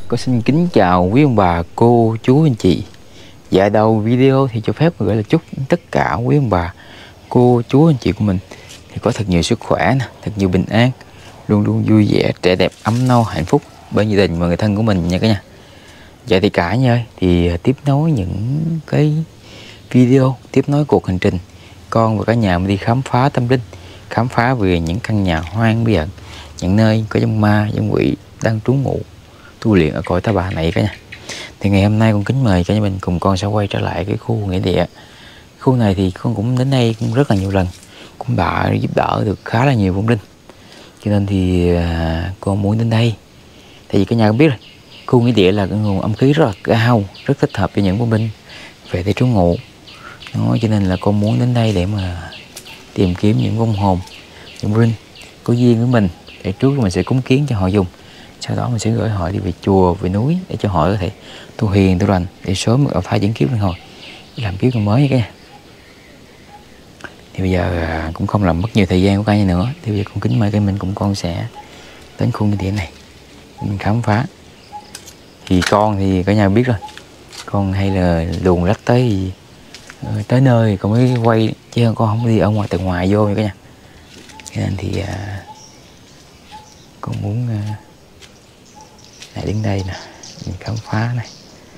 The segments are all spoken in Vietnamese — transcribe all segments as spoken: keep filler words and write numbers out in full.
Con xin kính chào quý ông bà, cô, chú, anh chị. Dạ đầu video thì cho phép gửi lời chúc tất cả quý ông bà, cô, chú, anh chị của mình thì có thật nhiều sức khỏe, thật nhiều bình an, luôn luôn vui vẻ, trẻ đẹp, ấm no, hạnh phúc bên gia đình và người thân của mình nha cả nhà. Dạ thì cả nhà ơi, thì tiếp nối những cái video, tiếp nối cuộc hành trình con và cả nhà mình đi khám phá tâm linh, khám phá về những căn nhà hoang bí ẩn, những nơi có dông ma, dông quỷ đang trú ngụ tu luyện ở cõi ta bà này cả nhà. Thì ngày hôm nay con kính mời cả nhà mình cùng con sẽ quay trở lại cái khu nghĩa địa. Khu này thì con cũng đến đây cũng rất là nhiều lần, cũng đã giúp đỡ được khá là nhiều vong linh, cho nên thì à, con muốn đến đây. Tại vì cả nhà cũng biết rồi, khu nghĩa địa là cái nguồn âm khí rất là cao, rất thích hợp cho những vong linh về để trú ngụ. Đó, cho nên là con muốn đến đây để mà tìm kiếm những vong hồn, những vong linh có duyên với mình, để trước mình sẽ cúng kiến cho họ dùng. Sau đó mình sẽ gửi họ đi về chùa, về núi để cho họ có thể tu hiền, tu lành để sớm được thai chuyển kiếp luân hồi, làm kiếp còn mới cả nhà. Thì bây giờ cũng không làm mất nhiều thời gian của cả nhà nữa. Thì bây giờ con kính mời cái mình cùng con sẽ đến khu nghĩa địa này mình khám phá. Thì con thì cả nhà biết rồi, con hay là luồn lách tới tới nơi con mới quay, chứ con không đi ở ngoài từ ngoài vô nha cả nhà. Cho nên thì à, con muốn à, này đến đây nè, mình khám phá này.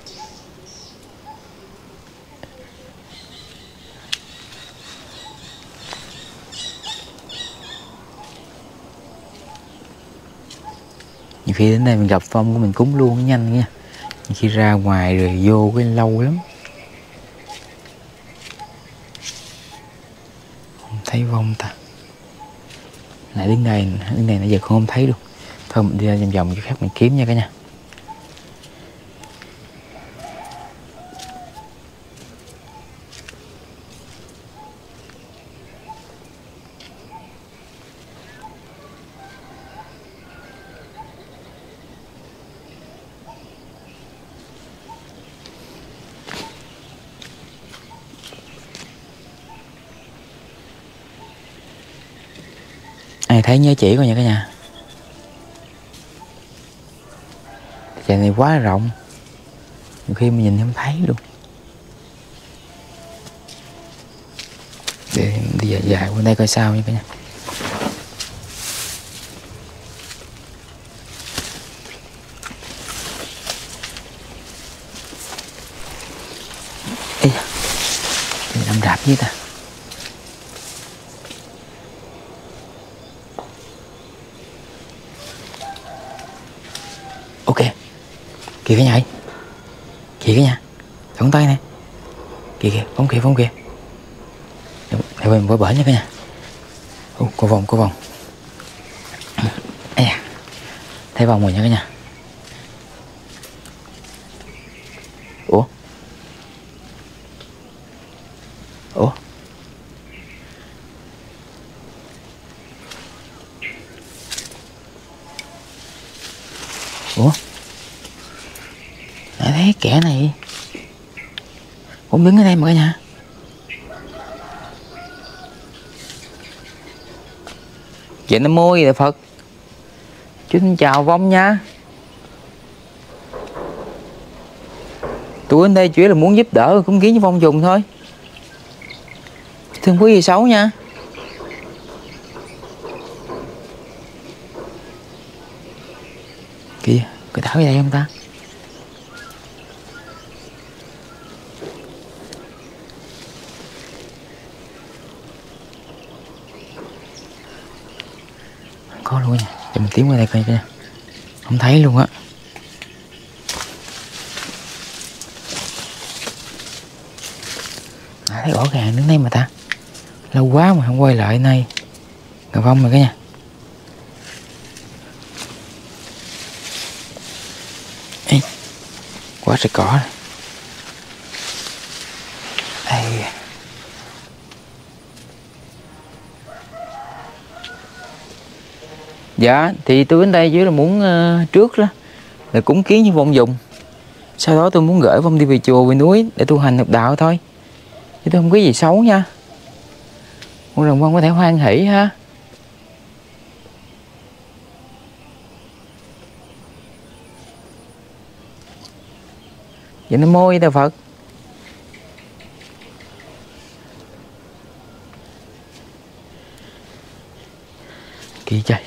Nhiều khi đến đây mình gặp phong của mình cúng luôn nhanh nha. Nhiều khi ra ngoài rồi vô cái lâu lắm, không thấy vong ta. Lại đến đây, đến đây nãy giờ con không thấy luôn. Thôi mình đi ra vòng vòng cho khác mình kiếm nha cả nhà. Ai thấy nhớ chỉ coi nha cả nhà. Chợ này quá rộng, nhiều khi mình nhìn không thấy luôn. Để đi dài dài qua đây coi sao nha cả nhà. Ê, mình làm đạp với ta. Ok, kìa cả nhà ơi, kìa cả nhà, thẳng tay nè, kìa kìa, phóng kìa, phóng kìa. Để mình qua bển nha cả nhà. Ồ, có vòng, có vòng. Ê à, thấy vòng rồi nha cả nhà. Ủa? Ủa? Ủa? Nãy thấy kẻ này cũng đứng ở đây mà cả nhà. Vậy Nam Mô Đại Phật. Chú xin chào vong nha. Tôi đến đây chủ yếu là muốn giúp đỡ cúng kiến cho vong dùng thôi, thương quý gì xấu nha. Kìa, có thảo ở đây không ta? Có luôn nha, cho mình tiến qua đây coi nha. Không thấy luôn á. À, thấy rõ ràng đứng đây mà ta. Lâu quá mà không quay lại đây. Ngà vong rồi cả nhà. Ê, quá trời cỏ này. Đây. Dạ, thì tôi đến đây chỉ là muốn uh, trước đó là cúng kiến như vong dùng. Sau đó tôi muốn gửi vong đi về chùa, về núi để tu hành học đạo thôi. Chứ tôi không có gì xấu nha. Mong rằng vong có thể hoan hỷ ha. Dạ Nam Mô Di Đà Phật. Kỳ trời.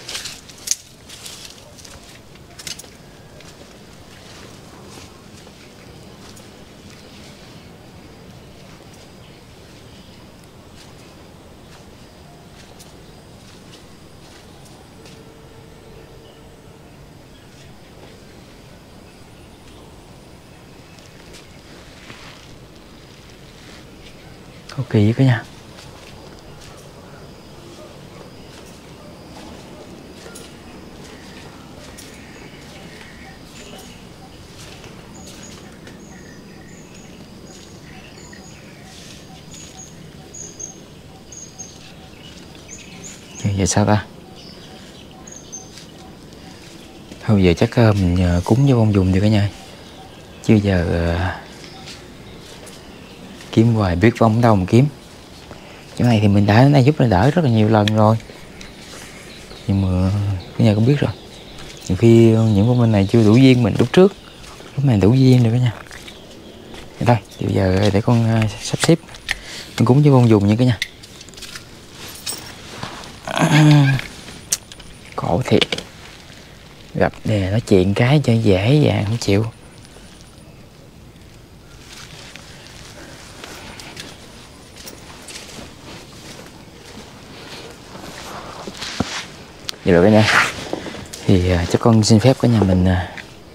Ok vậy cả nhà. Vậy sao ta? Thôi giờ chắc uh, mình uh, cúng cho vong dùng đi cả nhà. Chứ giờ uh, kiếm hoài biết vong đâu mà kiếm. Chỗ này thì mình đã này giúp nó đỡ rất là nhiều lần rồi. Nhưng mà cả nhà cũng biết rồi. Nhiều khi những vong linh này chưa đủ duyên mình lúc trước. Lúc này đủ duyên rồi cả nhà. Vậy thôi, bây giờ để con uh, sắp xếp con cúng cho vong dùng nha cả nhà. Khổ thiệt. Gặp nè nói chuyện cái cho dễ dàng không chịu. Vậy rồi cả nhà. Thì uh, chắc con xin phép cả nhà mình uh,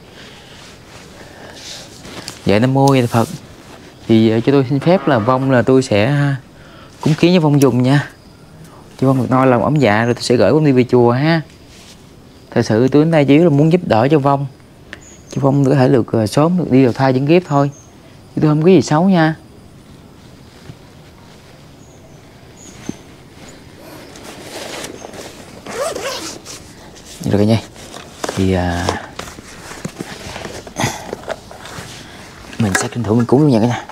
dạ Nam Mô Di Đà Phật. Thì uh, cho tôi xin phép là vong là tôi sẽ uh, cúng kiến với vong dùng nha. Cho vong được no lòng ấm dạ rồi tôi sẽ gửi vong đi về chùa ha. Thật sự tôi đến đây chỉ là muốn giúp đỡ cho vong. Cho vong có thể được uh, sớm được đi đầu thai chuyển kiếp thôi. Chứ tôi không có gì xấu nha. Rồi cả nhà. Thì uh, mình sẽ tranh thủ mình cúng luôn nha cả nhà.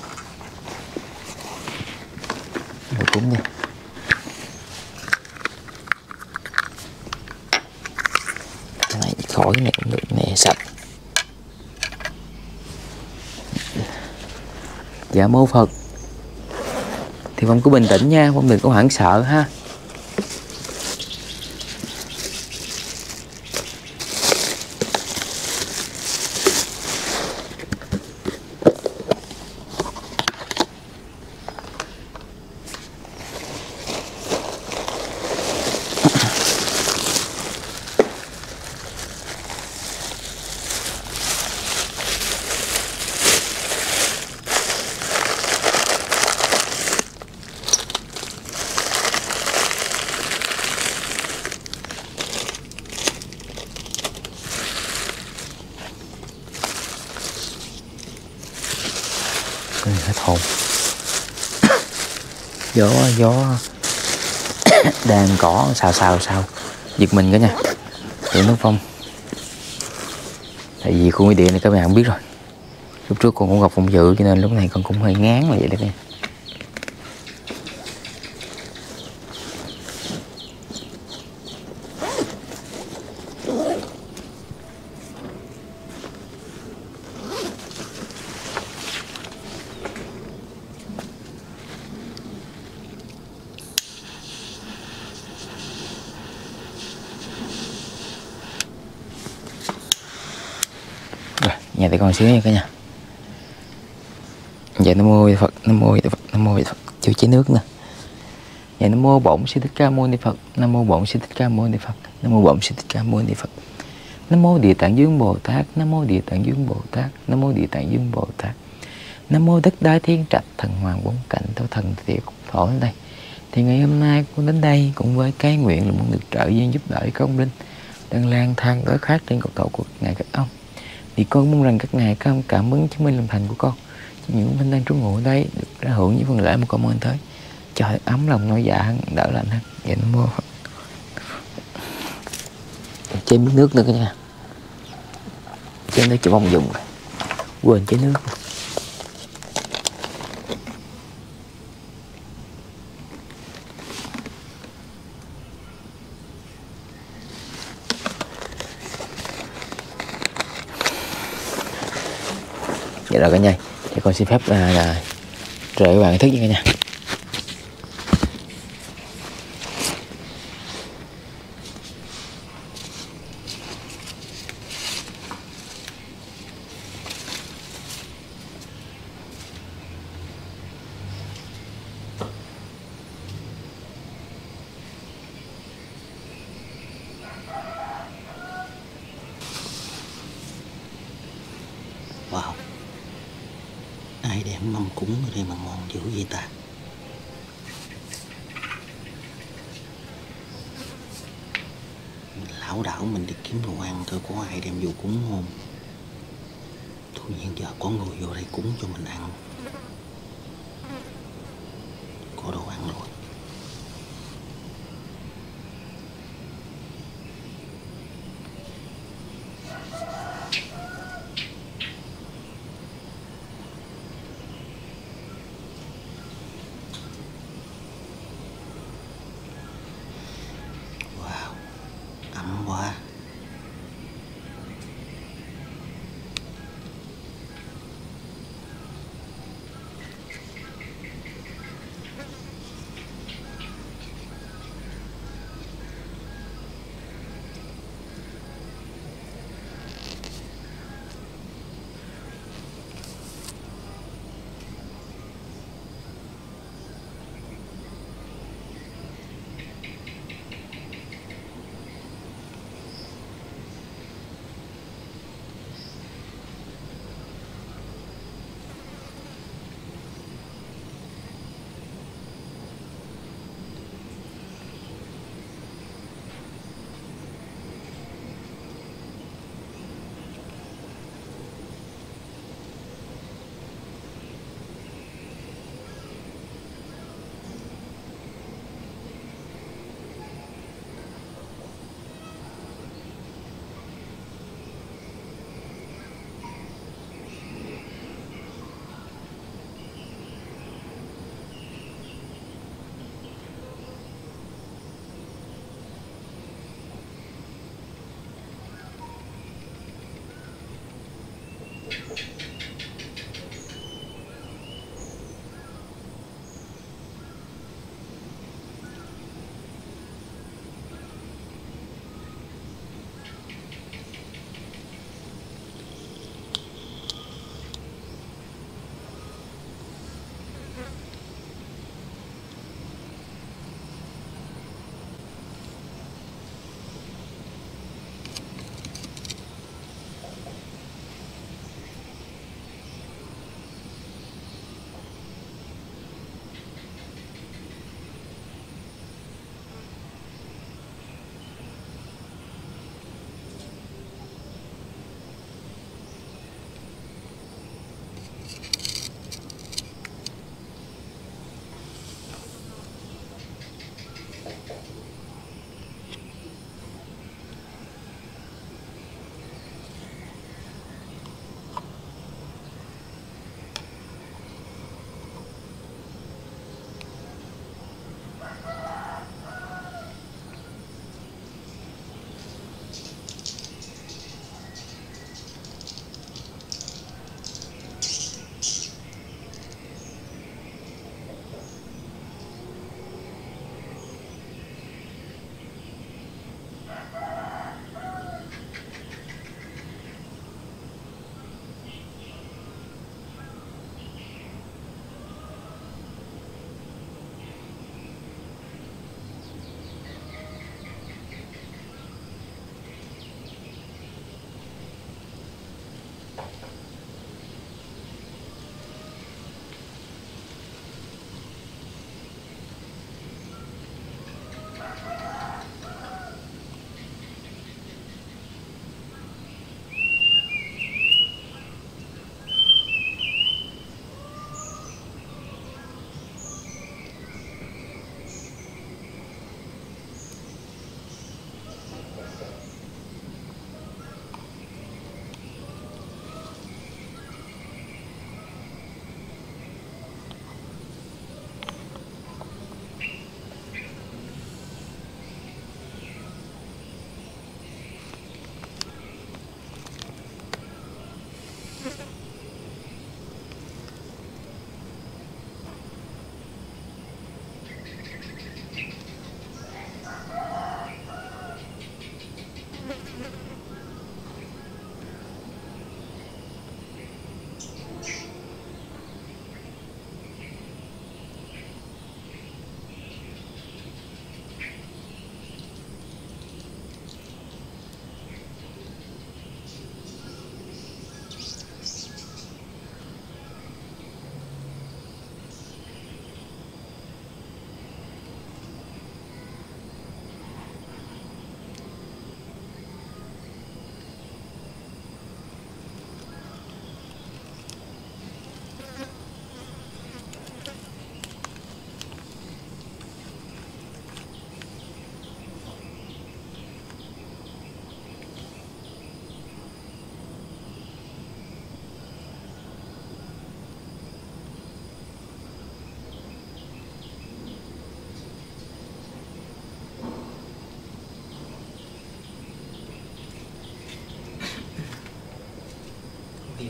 Rồi cúng đi. Cái này khỏi cái này cũng được, nè sạch. Dạ mô Phật. Thì vong cứ bình tĩnh nha, vong đừng có hoảng sợ ha. Hết hồn. Gió gió đang cỏ xào xào xào giật mình cả nha. Điện nước phong. Tại vì khu nguyên điện này các bạn không biết rồi. Lúc trước con cũng gặp phong dự cho nên lúc này con cũng hơi ngán là vậy đó nha. Nhà thì con xíu nha cả nhà. Dạ Nam Mô Phật, Nam Mô Phật, Nam Mô Phật. Chưa chế nước nè. Dạ Nam Mô Bổn Sư Thích Ca Mâu Ni Phật, Nam Mô Bổn Sư Thích Ca Mâu Ni Phật, Nam Mô Bổn Sư Thích Ca Mâu Ni Phật. Nam Mô Địa Tạng Dương Bồ Tát, Nam Mô Địa Tạng Dương Bồ Tát, Nam Mô Địa Tạng Dương Bồ Tát. Nam Mô Đất Đai Thiên Trạch Thần Hoàng Bốn Cảnh Thổ Thần Địa Thổ đến đây. Thì ngày hôm nay con đến đây cũng với cái nguyện là muốn được trợ duyên giúp đỡ các ông linh đang lang thang đói khát trên cột tổ của ngài các ông. Thì con mong rằng các ngài các ông cảm ứng chứng minh lòng thành của con. Những minh đang trú ngụ ở đây được ra hưởng những phần lễ mà con mong tới. Trời ấm lòng nỗi dạ đỡ lạnh hơn. Dạ Nam Mô Phật. Chế miếng nước nữa cả nha. Chế nước cho bông dùng rồi. Quên chế nước. Vậy rồi cả nhà, thì con xin phép là, là rời các bạn thức nha cả nhà. Wow, ai đem mâm cúng ở đây mà ngon dữ vậy ta? Lão đảo mình đi kiếm đồ ăn thôi, có ai đem vô cúng không? Thôi hiện giờ có người vô đây cúng cho mình ăn. Có đồ ăn rồi. Wow, ấm quá.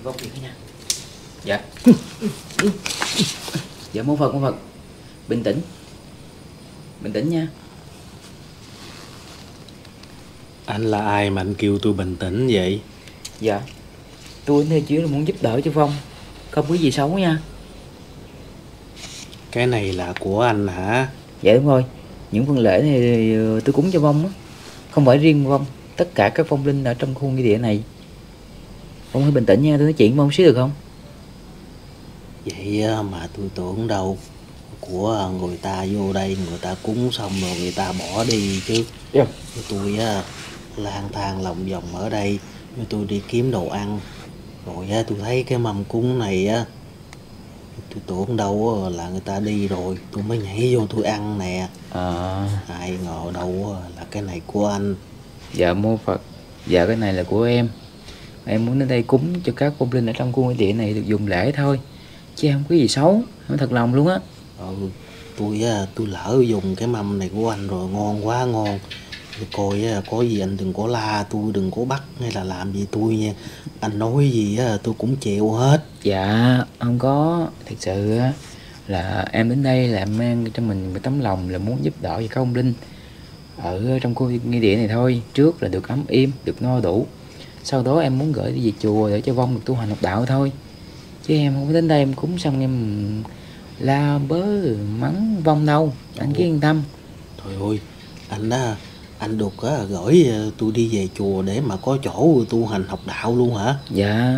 vong thiệt nha. Dạ. Dạ mô Phật mô Phật. Bình tĩnh. Bình tĩnh nha. Anh là ai mà anh kêu tôi bình tĩnh vậy? Dạ tôi đến đây chỉ là muốn giúp đỡ cho Vong, không có gì xấu nha. Cái này là của anh hả? Dạ đúng rồi. Những phần lễ này thì tôi cúng cho Vong á, không phải riêng Vong, tất cả các phong linh ở trong khu nghĩa địa này. Vong hãy bình tĩnh nha, tôi nói chuyện với Vong xíu được không? Vậy mà tôi tưởng đâu của người ta vô đây, người ta cúng xong rồi người ta bỏ đi chứ. Yeah. Tôi á lang thang lòng vòng ở đây, tôi đi kiếm đồ ăn, rồi á tôi thấy cái mâm cúng này á, tôi tưởng đâu là người ta đi rồi, tôi mới nhảy vô tôi ăn nè. À. Ai ngờ đâu là cái này của anh. Dạ mô Phật. Dạ cái này là của em. Em muốn đến đây cúng cho các phong linh ở trong khu nghĩa địa này được dùng lễ thôi, chứ em không có gì xấu, nói thật lòng luôn á. Ừ, tôi á tôi lỡ dùng cái mâm này của anh rồi, ngon quá ngon. Tôi coi á, có gì anh đừng có la tôi, đừng có bắt hay là làm gì tôi nha. Anh nói gì á tôi cũng chịu hết. Dạ không có, thật sự á là em đến đây là em mang cho mình một tấm lòng là muốn giúp đỡ cho các ông linh ở trong khu nghĩa địa này thôi. Trước là được ấm êm, được no đủ, sau đó em muốn gửi đi về chùa để cho Vong được tu hành học đạo thôi, chứ em không có đến đây em cúng xong em la bớ mắng Vong đâu, anh cứ yên tâm. Thôi ơi, anh á anh được á gửi tôi đi về chùa để mà có chỗ tu hành học đạo luôn hả? Dạ.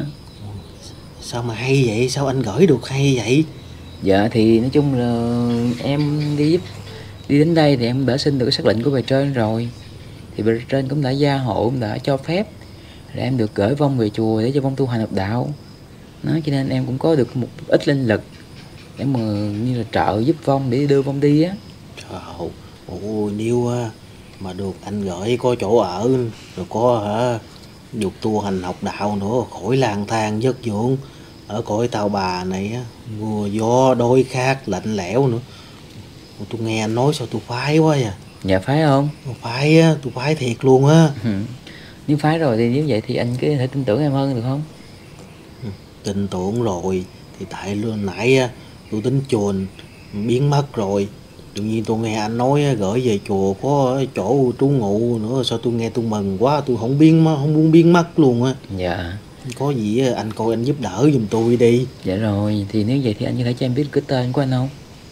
Sao mà hay vậy, sao anh gửi được hay vậy? Dạ thì nói chung là em đi giúp đi đến đây thì em đã xin được cái xác lệnh của bề trên rồi, thì bề trên cũng đã gia hộ, cũng đã cho phép là em được gửi Vong về chùa để cho Vong tu hành học đạo. Nó cho nên em cũng có được một ít linh lực để mà như là trợ giúp Vong để đưa Vong đi á. Trời ơi, ôi nếu mà được anh gửi có chỗ ở, rồi có hả được tu hành học đạo nữa, khỏi lang thang vất vưởng ở cõi tao bà này á, mưa gió đói khát lạnh lẽo nữa. Tôi nghe anh nói sao tôi phái quá à. Dạ phái không? Phái á, tôi phái thiệt luôn á. Ừ. Nếu phái rồi thì nếu vậy thì anh cứ thể tin tưởng em hơn được không? Ừ, tin tưởng rồi thì tại lúc nãy á tôi tính chuồn biến mất rồi, tự nhiên tôi nghe anh nói gửi về chùa có chỗ trú ngụ nữa, sao tôi nghe tôi mừng quá, tôi không biến mất, không muốn biến mất luôn á. Dạ. Có gì anh coi anh giúp đỡ giùm tôi đi. Dạ rồi, thì nếu vậy thì anh có thể cho em biết cái tên của anh không?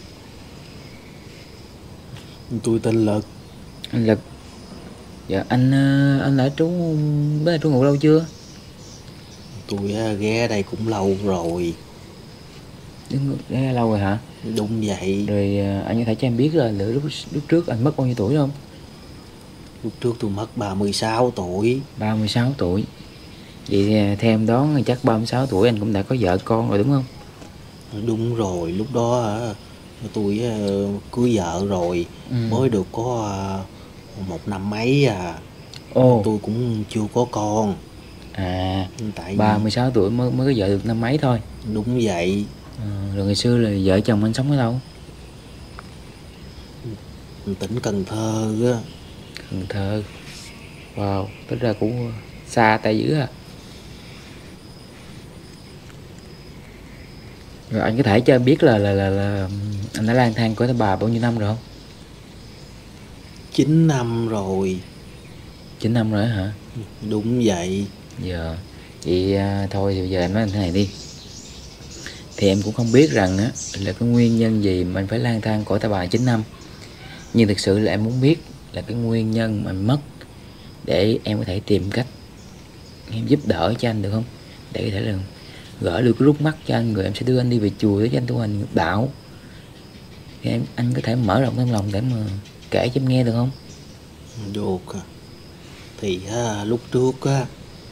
Tôi tên Lực. Anh Lực. Dạ anh anh đã trú bé trú ngụ lâu chưa? Tôi ghé đây cũng lâu rồi. Đứng ghé lâu rồi hả? Đúng vậy. Rồi anh có thể cho em biết là lúc lúc trước anh mất bao nhiêu tuổi không? Lúc trước tôi mất ba mươi sáu tuổi. ba mươi sáu tuổi. Vậy theo em đoán chắc ba mươi sáu tuổi anh cũng đã có vợ con rồi đúng không? Đúng rồi, lúc đó tôi cưới vợ rồi. Ừ. Mới được có một năm mấy à. Ồ. Tôi cũng chưa có con. À, tại ba mươi sáu tuổi mới mới có vợ được năm mấy thôi. Đúng vậy. À, rồi ngày xưa là vợ chồng anh sống ở đâu? Tỉnh Cần Thơ á. Cần Thơ. Wow, tính ra cũng xa tay dữ à. Rồi anh có thể cho em biết là là là, là anh đã lang thang của bà bao nhiêu năm rồi không? chín năm rồi. chín năm rồi hả? Đúng vậy. Giờ vậy à, thôi thì giờ em nói anh thế này đi. Thì em cũng không biết rằng á là cái nguyên nhân gì mà anh phải lang thang cõi ta bà chín năm. Nhưng thực sự là em muốn biết là cái nguyên nhân mà anh mất, để em có thể tìm cách em giúp đỡ cho anh được không? Để có thể là gỡ được cái rút mắt cho anh, rồi em sẽ đưa anh đi về chùa để cho anh tu hành đạo. Thì em anh có thể mở rộng tấm lòng để mà kể cho em nghe được không? Được. Thì á, lúc trước á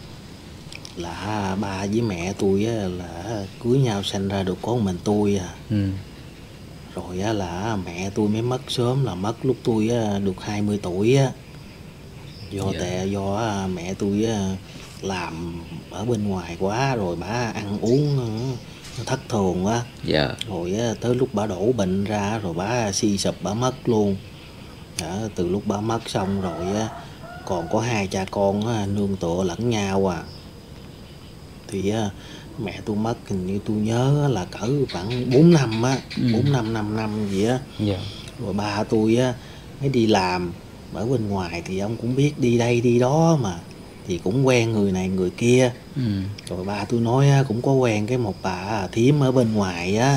là ba với mẹ tôi á là cưới nhau sanh ra được có mình tôi à. Ừ. Rồi á là mẹ tôi mới mất sớm, là mất lúc tôi á, được hai mươi tuổi á. Do dạ. Tệ do á, mẹ tôi á, làm ở bên ngoài quá, rồi bà ăn uống nó thất thường quá. Dạ. Rồi á, tới lúc bà đổ bệnh ra rồi bà suy sụp, bà mất luôn. Đó, từ lúc bà mất xong rồi á, còn có hai cha con á, nương tựa lẫn nhau à. Thì á, mẹ tôi mất hình như tôi nhớ là cỡ khoảng bốn năm á, bốn năm năm năm gì á. Dạ. Rồi ba tôi á mới đi làm ở bên ngoài, thì ông cũng biết đi đây đi đó mà, thì cũng quen người này người kia. Ừ. Rồi ba tôi nói á, cũng có quen cái một bà thím ở bên ngoài á,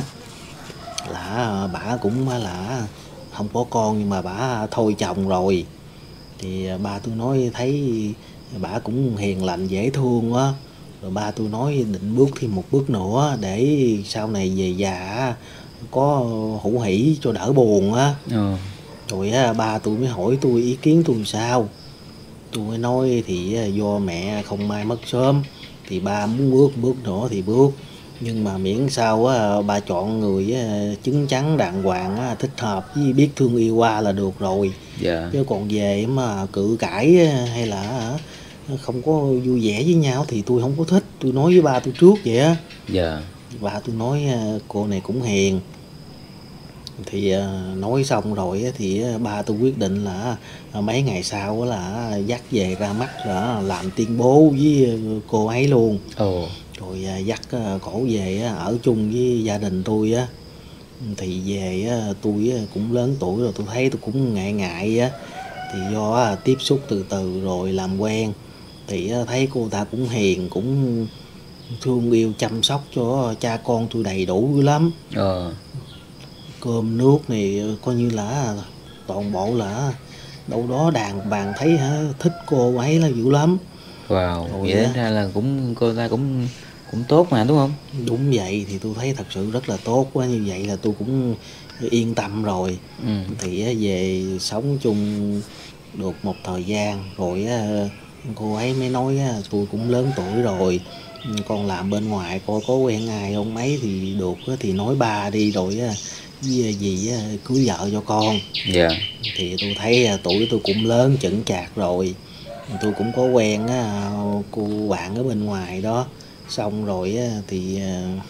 là bà cũng là không có con nhưng mà bà thôi chồng rồi. Thì ba tôi nói thấy bà cũng hiền lành dễ thương á. Rồi ba tôi nói định bước thêm một bước nữa để sau này về già có hữu hỷ cho đỡ buồn á. Ừ. Rồi á, ba tôi mới hỏi tôi ý kiến tôi sao. Tôi mới nói thì do mẹ không may mất sớm, thì ba muốn bước bước nữa thì bước, nhưng mà miễn sao á, ba chọn người á, chứng chắn đàng hoàng á, thích hợp với biết thương yêu qua là được rồi. Dạ. Chứ còn về mà cự cãi á, hay là không có vui vẻ với nhau thì tôi không có thích. Tôi nói với ba tôi trước vậy á. Dạ. Ba tôi nói cô này cũng hiền. Thì nói xong rồi thì ba tôi quyết định là mấy ngày sau là dắt về ra mắt là làm tuyên bố với cô ấy luôn. Ồ. Rồi dắt cổ về ở chung với gia đình tôi á. Thì về tôi cũng lớn tuổi rồi, tôi thấy tôi cũng ngại ngại á. Thì do tiếp xúc từ từ rồi làm quen, thì thấy cô ta cũng hiền, cũng thương yêu chăm sóc cho cha con tôi đầy đủ dữ lắm. Ờ. Cơm nước này coi như là toàn bộ là đâu đó đàng hoàng, thấy hả, thích cô ấy là dữ lắm. Wow. Rồi vậy đến ra là cũng cô ta cũng cũng tốt mà đúng không? Đúng vậy, thì tôi thấy thật sự rất là tốt quá. Như vậy là tôi cũng yên tâm rồi. Ừ. Thì về sống chung được một thời gian rồi cô ấy mới nói tôi cũng lớn tuổi rồi, con làm bên ngoài coi có quen ai không ấy thì được thì nói ba đi, rồi với gì cưới vợ cho con. Dạ. Thì tôi thấy tuổi tôi cũng lớn chững chạc rồi, tôi cũng có quen cô bạn ở bên ngoài đó. Xong rồi thì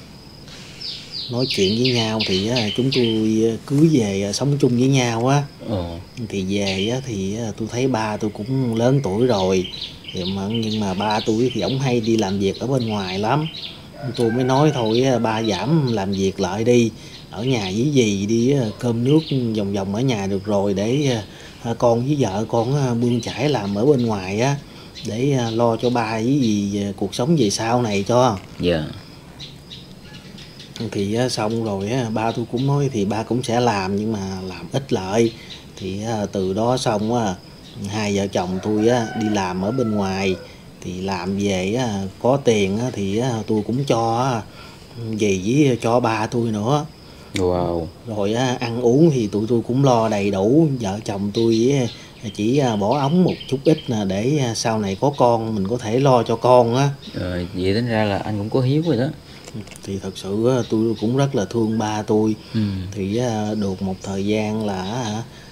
nói chuyện với nhau thì chúng tôi cưới về sống chung với nhau á. Ừ. Thì về thì tôi thấy ba tôi cũng lớn tuổi rồi, thì mà nhưng mà ba tôi thì ổng hay đi làm việc ở bên ngoài lắm. Tôi mới nói thôi ba giảm làm việc lại đi, ở nhà với dì đi, cơm nước vòng vòng ở nhà được rồi, để con với vợ con bươn chải làm ở bên ngoài á, để lo cho ba với dì cuộc sống về sau này cho. Dạ. Thì xong rồi ba tôi cũng nói thì ba cũng sẽ làm, nhưng mà làm ít lại. Thì từ đó xong hai vợ chồng tôi đi làm ở bên ngoài, thì làm về có tiền thì tôi cũng cho dì với cho ba tôi nữa. Wow. Rồi ăn uống thì tụi tôi cũng lo đầy đủ. Vợ chồng tôi chỉ bỏ ống một chút ít để sau này có con mình có thể lo cho con á. Rồi vậy tính ra là anh cũng có hiếu rồi đó. Thì thật sự tôi cũng rất là thương ba tôi. Ừ. Thì được một thời gian là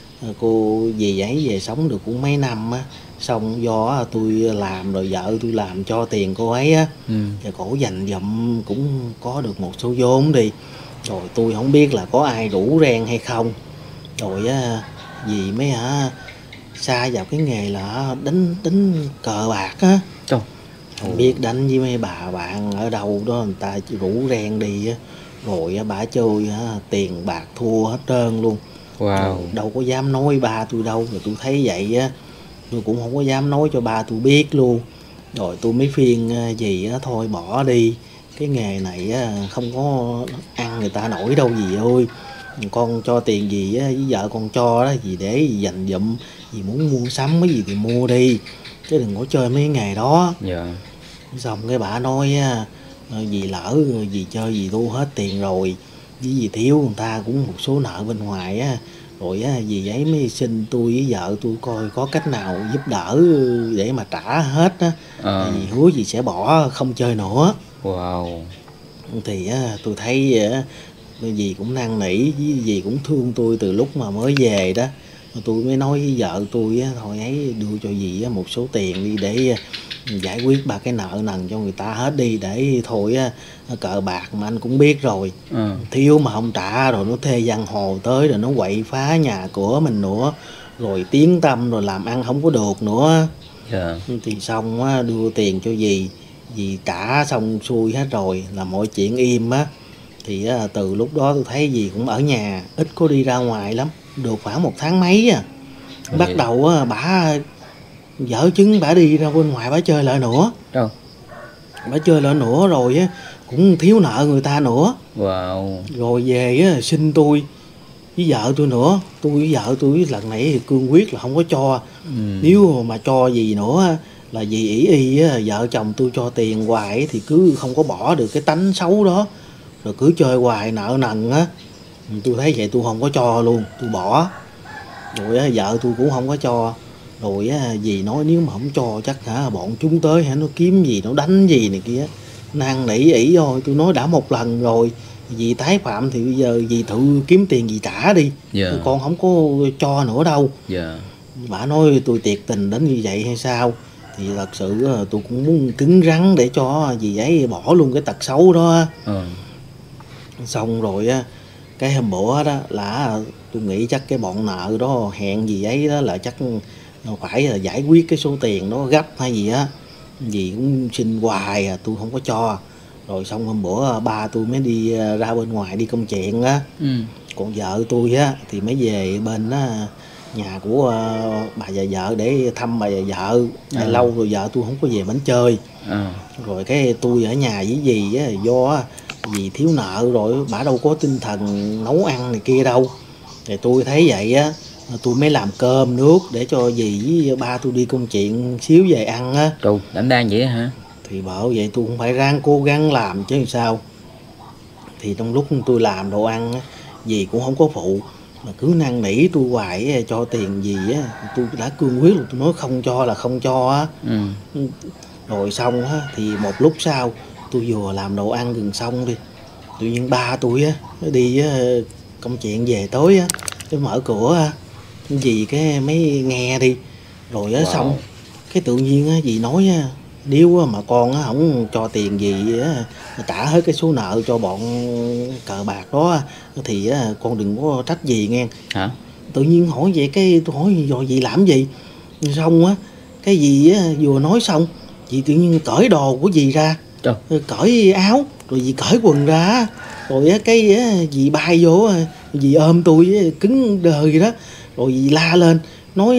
cô dì ấy về sống được cũng mấy năm á. Xong do tôi làm rồi vợ tôi làm cho tiền cô ấy á. Ừ. Và cổ dành dụm cũng có được một số vốn đi. Rồi tôi không biết là có ai rủ ren hay không. Rồi á dì mới hả sa vào cái nghề là đánh đánh cờ bạc á. Trời. Không biết đánh với mấy bà bạn ở đâu đó, người ta rủ ren đi á, rồi bà chơi á, tiền bạc thua hết trơn luôn. Wow. Rồi, đâu có dám nói ba tôi đâu. Rồi tôi thấy vậy á, tôi cũng không có dám nói cho ba tôi biết luôn. Rồi tôi mới khuyên dì á, thôi bỏ đi, cái nghề này á, không có ăn người ta nổi đâu dì ơi. Con cho tiền gì á, với vợ con cho đó, dì để dành dụm, dì muốn mua sắm cái gì thì mua đi, chứ đừng có chơi mấy nghề đó. Dạ. Xong cái bà nói dì lỡ dì chơi dì thu hết tiền rồi, với dì thiếu người ta cũng một số nợ bên ngoài á, rồi á dì ấy mới xin tôi với vợ tôi coi có cách nào giúp đỡ để mà trả hết á. À. Dì hứa dì sẽ bỏ không chơi nữa. Wow. Thì á tôi thấy á dì cũng năn nỉ, với dì cũng thương tôi từ lúc mà mới về đó. Tôi mới nói với vợ tôi á, thôi ấy đưa cho dì á, một số tiền đi để giải quyết ba cái nợ nần cho người ta hết đi, để thôi á cờ bạc mà anh cũng biết rồi. Ừ. Thiếu mà không trả rồi nó thuê giang hồ tới rồi nó quậy phá nhà cửa mình nữa, rồi tiếng tăm rồi làm ăn không có được nữa. Yeah. Thì xong á đưa tiền cho dì, dì trả xong xuôi hết rồi là mọi chuyện im á, thì á, từ lúc đó tôi thấy dì cũng ở nhà, ít có đi ra ngoài lắm, được khoảng một tháng mấy à. Rồi Bắt vậy. đầu á, bả dở chứng, bả đi ra bên ngoài bả chơi lại nữa. Đâu? Bả chơi lại nữa rồi á, cũng thiếu nợ người ta nữa. Wow. Rồi về á, xin tôi với vợ tôi nữa. Tôi với vợ tôi lần này thì cương quyết là không có cho. Ừ. Nếu mà cho gì nữa là vì ỷ y á, vợ chồng tôi cho tiền hoài thì cứ không có bỏ được cái tánh xấu đó, rồi cứ chơi hoài nợ nần á. Tôi thấy vậy tôi không có cho luôn, tôi bỏ. Rồi á, vợ tôi cũng không có cho. Rồi á, dì nói nếu mà không cho chắc hả bọn chúng tới hả nó kiếm gì nó đánh gì này kia, năn nỉ ỷ thôi. Tôi nói đã một lần rồi, dì tái phạm thì bây giờ dì tự kiếm tiền dì trả đi. Dạ. Con không có cho nữa đâu. Dạ. Bà nói tôi tuyệt tình đến như vậy hay sao, thì thật sự tôi cũng muốn cứng rắn để cho dì ấy bỏ luôn cái tật xấu đó. Ừ. Xong rồi á, cái hôm bữa đó là tôi nghĩ chắc cái bọn nợ đó hẹn gì ấy đó là chắc phải là giải quyết cái số tiền đó gấp hay gì á, gì cũng xin hoài à, tôi không có cho. Rồi xong hôm bữa ba tôi mới đi ra bên ngoài đi công chuyện á. Ừ. Còn vợ tôi á thì mới về bên á, nhà của uh, bà già vợ để thăm bà già vợ. À. Lâu rồi vợ tôi không có về bánh chơi. À. Rồi cái tôi ở nhà với dì á, do dì thiếu nợ rồi bả đâu có tinh thần nấu ăn này kia đâu. Thì tôi thấy vậy á, tôi mới làm cơm nước để cho dì với ba tôi đi công chuyện xíu về ăn á. Trời, đảm đang vậy hả? Thì bởi vậy tôi cũng phải ráng cố gắng làm chứ sao. Thì trong lúc tôi làm đồ ăn á, dì cũng không có phụ, mà cứ năn nỉ tôi hoài cho tiền gì á, tôi đã cương quyết là tôi nói không cho là không cho á. Ừ. Rồi xong á, thì một lúc sau tôi vừa làm đồ ăn gần xong đi, tự nhiên ba tôi á nó đi á, công chuyện về tối á, cái mở cửa á, dì cái mới nghe đi. Rồi á, wow. Xong cái tự nhiên á, dì nói á, nếu á, mà con á, không cho tiền gì á, trả hết cái số nợ cho bọn cờ bạc đó thì á, con đừng có trách gì nghe. Hả? Tự nhiên hỏi vậy cái tôi hỏi rồi dì làm gì. Xong á cái dì á, vừa nói xong dì tự nhiên cởi đồ của dì ra. Trời. Cởi áo rồi dì cởi quần ra. Rồi á, cái á, dì bay vô dì ôm tôi cứng đờ gì đó. Rồi dì la lên nói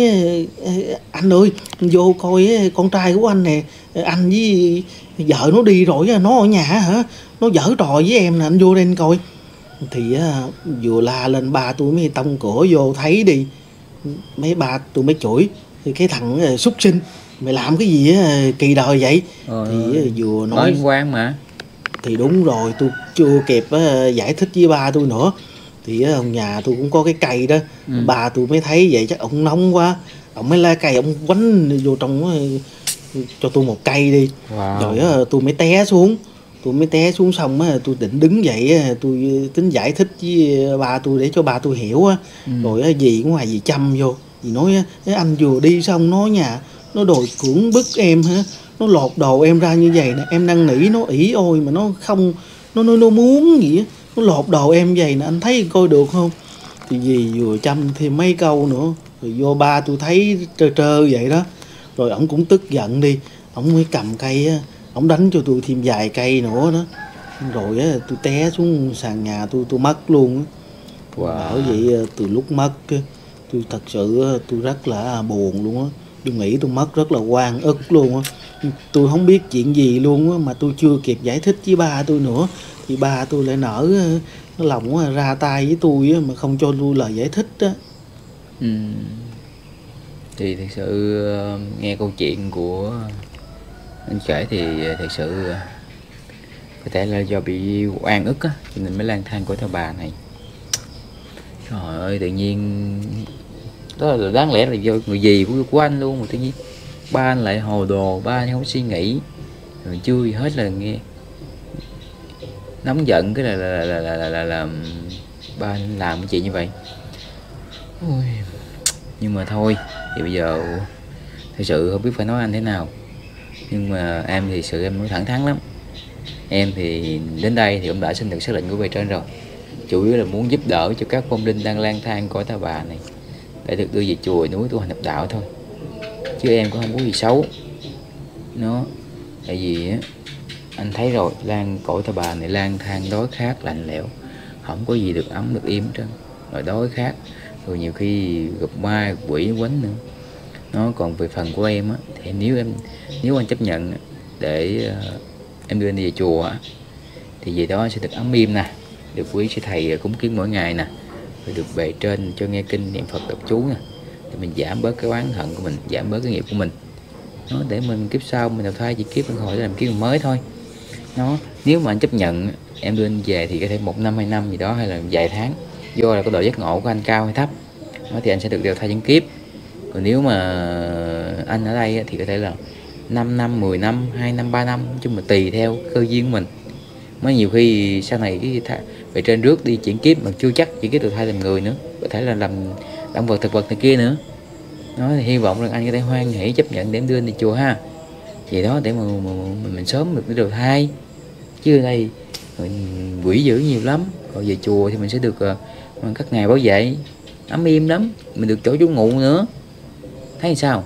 anh ơi vô coi con trai của anh nè, anh với vợ nó đi rồi, nó ở nhà hả, nó giở trò với em nè, anh vô đây anh coi. Thì á, vừa la lên ba tôi mới tông cửa vô thấy đi, mấy ba tôi mới chửi cái thằng súc sinh mày làm cái gì á, kỳ đời vậy. Ờ, thì vừa nói quan mà. Thì đúng rồi, tôi chưa kịp uh, giải thích với ba tôi nữa. Thì uh, nhà tôi cũng có cái cây đó. Ừ. Ba tôi mới thấy vậy chắc ông nóng quá, ông mới lấy cây ông quánh vô trong uh, cho tôi một cây đi. Wow. Rồi uh, tôi mới té xuống. Tôi mới té xuống xong á, tôi định đứng dậy á, tôi tính giải thích với ba tôi để cho ba tôi hiểu á. Ừ. Rồi á, dì ngoài dì chăm vô, dì nói á, anh vừa đi xong nó nhà nó đòi cưỡng bức em hả, nó lột đồ em ra như vậy nè, em năn nỉ nó ỷ ôi mà nó không, nó nó nó muốn gì á, nó lột đồ em vậy nè, anh thấy coi được không. Thì dì vừa chăm thêm mấy câu nữa, rồi vô ba tôi thấy trơ trơ vậy đó. Rồi ổng cũng tức giận đi, ổng mới cầm cây á, ổng đánh cho tôi thêm vài cây nữa đó. Rồi á tôi té xuống sàn nhà, tôi tôi mất luôn á. Wow. Bởi vậy từ lúc mất tôi thật sự tôi rất là buồn luôn á. Tôi nghĩ tôi mất rất là oan ức luôn á. Tôi không biết chuyện gì luôn á, mà tôi chưa kịp giải thích với ba tôi nữa thì ba tôi lại nở nó lòng ra tay với tôi á, mà không cho tôi lời giải thích á. Ừ. Thì thật sự nghe câu chuyện của anh kể thì thật sự có thể là do bị oan ức á, cho nên mới lang thang của thằng bà này. Trời ơi, tự nhiên đó là đáng lẽ là do người gì của, của anh luôn, mà tự nhiên ba anh lại hồ đồ, ba anh không suy nghĩ rồi chưa gì hết là nghe nóng giận cái là là là là, là, là, là ba anh làm cái chuyện như vậy. Ôi. Nhưng mà thôi thì bây giờ thật sự không biết phải nói anh thế nào, nhưng mà em thì sự em nói thẳng thắn lắm. Em thì đến đây thì cũng đã xin được xác lệnh của bề trên rồi, chủ yếu là muốn giúp đỡ cho các vong linh đang lang thang cõi ta bà này để được đưa về chùa núi tu hành nhập đạo thôi, chứ em cũng không có gì xấu nó. Tại vì á anh thấy rồi, lang cõi ta bà này lang thang đói khát lạnh lẽo, không có gì được ấm được im hết trơn, rồi đói khát, rồi nhiều khi gặp ma gặp quỷ quánh nữa. Nó còn về phần của em á, thì nếu em nếu anh chấp nhận để uh, em đưa anh đi về chùa á, thì về đó sẽ được ấm im nè, được quý sư thầy cúng kiến mỗi ngày nè, rồi được bề trên cho nghe kinh niệm Phật đọc chú nè, để mình giảm bớt cái oán hận của mình, giảm bớt cái nghiệp của mình. Nó để mình kiếp sau mình đầu thai chỉ kiếp luân hồi để làm kiếp mới thôi. Nó nếu mà anh chấp nhận em đưa anh về thì có thể một năm hai năm gì đó, hay là vài tháng, do là có độ giác ngộ của anh cao hay thấp, nó thì anh sẽ được đầu thai chuyển kiếp. Còn nếu mà anh ở đây thì có thể là năm năm, mười năm, hai năm, ba năm, nói chung là tùy theo cơ duyên của mình. Mới nhiều khi sau này cái về trên rước đi chuyển kiếp mà chưa chắc chuyển kiếp được thay làm người nữa, có thể là làm động vật thực vật này kia nữa. Nó thì hy vọng rằng anh có thể hoan hỷ chấp nhận để em đưa anh đi chùa ha, vậy đó để mà, mà, mà mình sớm được đầu thai. Chứ ở đây quỷ dữ nhiều lắm, còn về chùa thì mình sẽ được uh, các ngày bảo vệ ấm im lắm, mình được chỗ trú ngụ nữa. Thấy sao?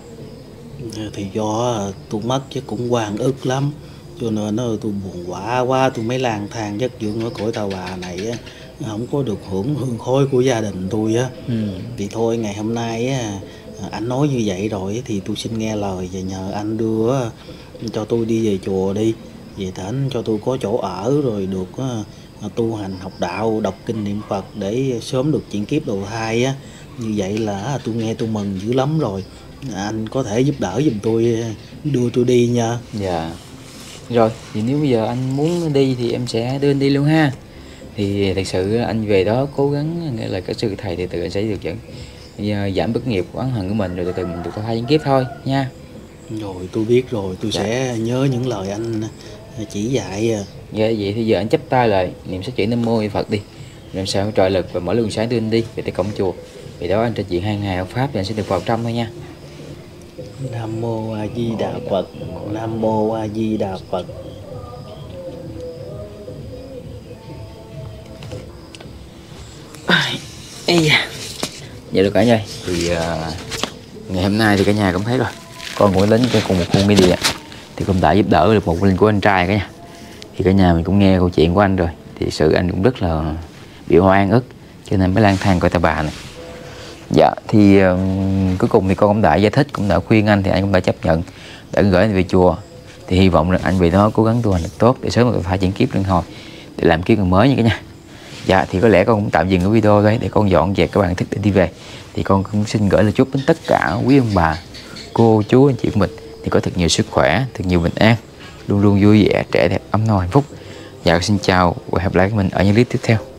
Thì do tôi mất chứ cũng oan ức lắm, cho nên nó tôi buồn quá quá tôi mới lang thang giấc dưỡng ở cõi tàu bà này á, không có được hưởng hương khói của gia đình tôi á. Ừ. Thì thôi ngày hôm nay á, anh nói như vậy rồi thì tôi xin nghe lời và nhờ anh đưa cho tôi đi về chùa đi, về thỉnh cho tôi có chỗ ở, rồi được tu hành học đạo, đọc kinh niệm Phật để sớm được chuyển kiếp đầu thai á. Như vậy là tôi nghe tôi mừng dữ lắm rồi. Anh có thể giúp đỡ giùm tôi, đưa tôi đi nha. Dạ. Rồi, thì nếu bây giờ anh muốn đi thì em sẽ đưa anh đi luôn ha. Thì thật sự anh về đó cố gắng nghe lời các sư thầy thì tự anh sẽ được dẫn giảm bớt nghiệp oán hận của mình, rồi từ từ mình được thay chuyển kiếp thôi nha. Rồi tôi biết rồi, tôi dạ. sẽ nhớ những lời anh chỉ dạy. Dạ, vậy thì giờ anh chấp tay lại niệm sách chuyển Nam Mô Phật đi, làm sao trợ lực và mỗi luồng sáng đưa anh đi về tới cổng chùa. Vì đó anh trò chuyện hai ngày học pháp thì anh sẽ được vào trong thôi nha. Nam Mô A Di Đà Phật. Nam Mô A Di Đà Phật. Ây da. Vậy được cả nhà. Thì uh, ngày hôm nay thì cả nhà cũng thấy rồi, con của lính cùng một khu media thì cũng đã giúp đỡ được một linh của anh trai cả nhà. Thì cả nhà mình cũng nghe câu chuyện của anh rồi, thì sự anh cũng rất là bị oan ức, cho nên mới lang thang coi ta bà này. Dạ thì uh, cuối cùng thì con cũng đã giải thích, cũng đã khuyên anh, thì anh cũng đã chấp nhận để gửi anh về chùa. Thì hy vọng rằng anh về đó cố gắng tu hành được tốt để sớm được phải chuyển kiếp luân hồi để làm kiếp người mới như cả nhà. Dạ thì có lẽ con cũng tạm dừng cái video đấy để con dọn dẹp các bạn thức để đi về. Thì con cũng xin gửi lời chúc đến tất cả quý ông bà, cô chú anh chị của mình thì có thật nhiều sức khỏe, thật nhiều bình an, luôn luôn vui vẻ, trẻ đẹp, ấm no, hạnh phúc. Dạ xin chào và hẹn gặp lại các mình ở những clip tiếp theo.